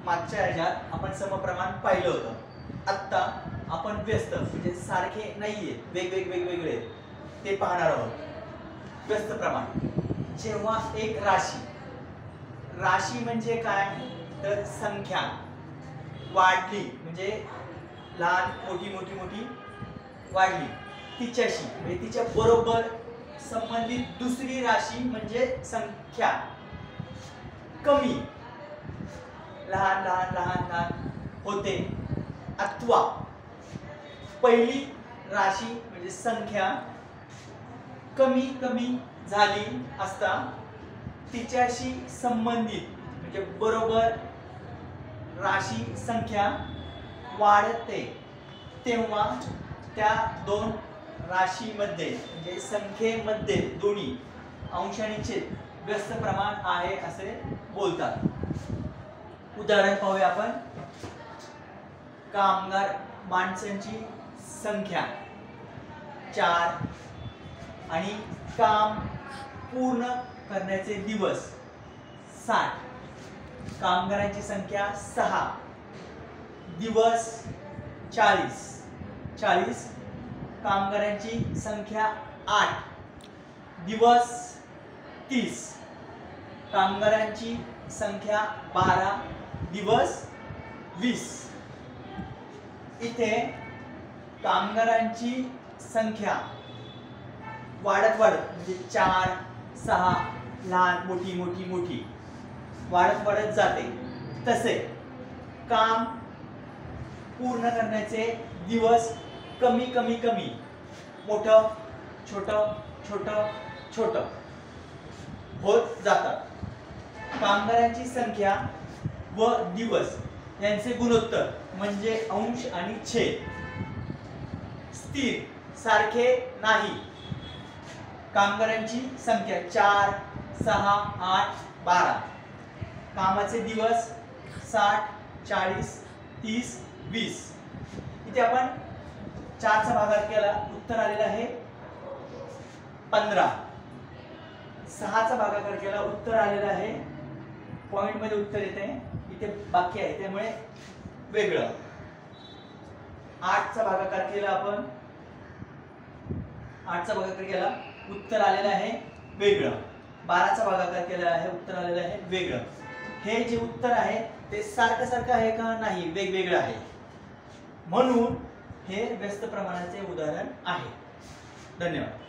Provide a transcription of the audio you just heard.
मागच्या ह्याच्यात आपण समप्रमाण पाहिलं होतं। आता आपण व्यस्त म्हणजे सारखे नाहीये, वेगवेगळे ते पाहणार आहोत। व्यस्त प्रमाण जेव्हा एक राशी म्हणजे काय तर संख्या वाढली म्हणजे लहान मोठी वाढली तिच्याशी म्हणजे तिच्या बरोबर संबंधित दुसरी राशी म्हणजे संख्या कमी लहान होते अथवा पहिली राशी म्हणजे संख्या कमी झाली असता तिच्याशी संबंधित म्हणजे बरोबर राशी संख्या वाढते तेव्हा त्या दोन राशीमध्ये म्हणजे संख्येमध्ये दोन्ही अंश आणि छेद व्यस्त प्रमाण आहे असे बोलतात। उदाहरण पाहूया आपण। कामगार माणसांची संख्या 4 आणि काम पूर्ण करण्याचे दिवस 60। कामगारांची संख्या 6, दिवस 40। कामगारांची संख्या 8, दिवस 30। कामगारांची संख्या 12, दिवस 20। इथे कामगारांची संख्या वाढत म्हणजे 4, 6 लहान मोठी वाढत जाते, तसे काम पूर्ण करण्याचे दिवस कमी मोठं छोट होत जातात। कामगारांची संख्या व दिवस यांचे गुणोत्तर म्हणजे अंश आणि छेद स्थिर सारखे नाही। कामगारांची संख्या 4, 6, 8, 12। कामाचे दिवस 60, 40, 30, 20। इथे आपण 4 चा भागाकार केला उत्तर आलेलं आहे 15। 6 चा भागाकार केला उत्तर आलेलं आहे पॉइंट मध्ये उत्तर येते, इथे बाकी आहे त्यामुळे वेगळं। 8 चा भागाकार केला आपण 8 चा भागाकार केला उत्तर आलेलं आहे वेगळं। 12 चा भागाकार केला आहे उत्तर आलेलं आहे वेगळं। हे जे उत्तर आहे ते सारखं आहे का नाही वेगवेगळं आहे, म्हणून हे व्यस्त प्रमाणाचे उदाहरण आहे। धन्यवाद।